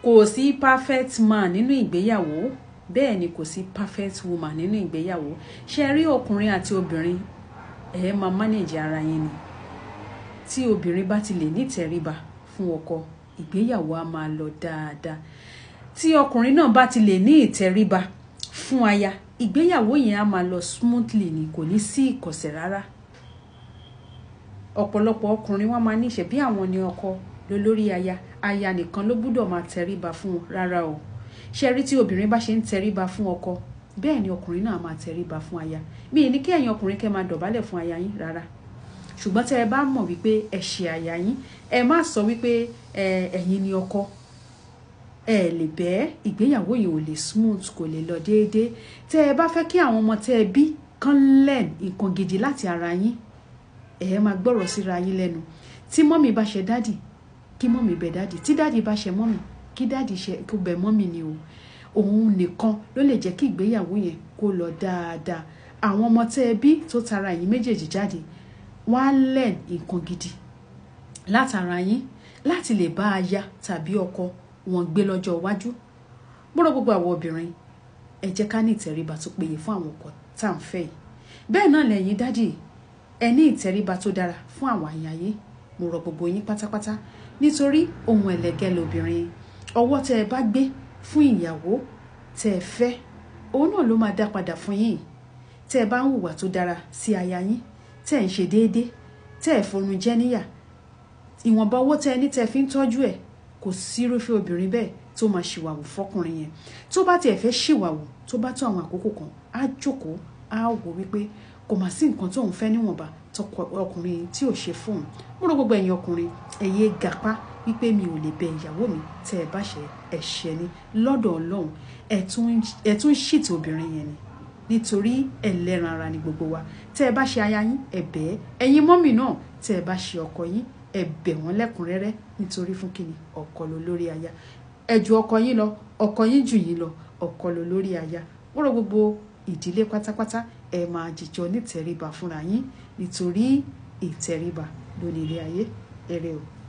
kò sí perfect man nínú ìgbéyàwó, bẹ́ẹ̀ ni kò sí perfect woman nínú ìgbéyàwó. Ṣé rí ọkùnrin àti obìnrin ẹ máa manage ara yín ni. Tí obìnrin bá ti lè ní ìtẹríba fún ọkọ, ìgbéyàwó á máa lọ dáadáa. Tí ọkùnrin náà bá ti lè ní ìtẹríba fún aya, ìgbéyàwó yẹn á máa lọ smoothly ni, kò ní sí ìkọ̀sẹ̀ rárá. Ọ̀pọ̀lọpọ̀ ọkùnrin wọ́n máa níṣe bí àwọn ni ọkọ lólórí aya, aya nìkan ló gbọ́dọ̀ máa tẹríba fún wọn rárá o. Ṣé rí tí obìnrin bá ṣe ń tẹríba fún ọkọ, bẹ́ẹ̀ ni ọkùnrin náà máa tẹríba fún aya. Mi ní kí ẹ̀yin ọkùnrin kẹ́ máa dọ̀bálẹ̀ fún aya yín rárá. Ṣùgbọ́n tẹ́ ẹ bá mọ̀ wípé ẹ ṣe aya yín, ẹ má sọ wípé ẹ̀yin ni ọkọ. Ẹ lè bẹ́ẹ̀, ìgbéyàwó yìí ò lè smooth, kò lè lọ déédéé. Tẹ́ ẹ bá fẹ́ kí àwọn ọmọ tẹ́ ẹ bí kán learn nǹkan gidi láti ara yín, ẹ máa gbọ́rọ̀ síra yín lẹ́nu. Tí mọ́mì bá ṣe dádì, kí mọ́mì bẹ̀ dádì. Tí dádì bá ṣe mọ́mì, kí dádì ṣe kó bẹ̀ mọ́mì ni o. Òun nìkan ló lè jẹ́ kí ìgbéyàwó yẹn kó lọ dáadáa. Àwọn ọmọ tẹ́ ẹ bí tó tara yín méjèèjì jáde, wọ́n á learn nǹkan gidi látara yín láti lè bá aya tàbí ọkọ wọn gbé lọ́jọ́ iwájú. Bọ́rọ̀ gbogbo àwọn obìnrin, ẹ jẹ́ ká ní ìtẹríba tó péye fún àwọn ọkọ tá à ń fẹ́ yìí. Bẹ́ẹ̀ náà lẹ́yìn dádì, ẹ ní ìtẹríba tó dára fún àwọn aya yín. Mo rọ̀ gbogbo yín pátápátá nítorí ohun ẹlẹgẹ́ lobìnrin. Ọwọ́ tẹ́ ẹ bá gbé fún ìyàwó tẹ́ ẹ fẹ́, òun náà ló máa dá padà fún yín. Tẹ́ ẹ bá ń hùwà tó dára sí aya yín, tẹ́ ẹ ń ṣe déédéé, tẹ́ ẹ forun jẹ níyà, ìwọ̀nba owó tẹ́ ẹ ní tẹ́ ẹ fi ń tọ́jú ẹ̀, kò sí irúfẹ́ obìnrin bẹ́ẹ̀ tó máa ṣìwàwù fọkùnrin yẹn. Tó bá tiẹ̀ fẹ́ ṣìwàwù, tó bá tó àwọn àkókò kan, á jókòó, á wò wípé kò má sí nǹkan tó ń fẹ́ níwọ̀nba ọkùnrin tí ò ṣe fún un. Mo rọ̀ gbogbo ẹ̀yin ọkùnrin, ẹ yé gapá wípé mi ò lè bẹ ìyàwó mi, tẹ́ ẹ bá ṣe ẹ̀ṣẹ̀ ni lọ́dọ̀ Ọlọ́run. Ẹ tún ṣìtì obìnrin yẹn ni, nítorí ẹlẹ́ran ara ni gbogbo wa. Tẹ́ ẹ bá ṣe aya yín, ẹ bẹ̀ ẹ́. Ẹ̀yin mọ́mì náà, tẹ́ ẹ bá ṣe ọkọ yín, ẹ bẹ̀ wọ́n lẹ́kùnrẹ́rẹ́, nítorí fún kíni ọkọ ló lórí aya. Ẹ ju ọkọ yín lọ, ọkọ yín jù yín lọ, ọkọ ló lórí aya. Mo rọ̀ gbogbo ìdílé pátápátá, ẹ máa jìjọ ní ìtẹríba fúnra yín, nítorí ìtẹríba ló ní ilé ayé. Ẹ rẹ o.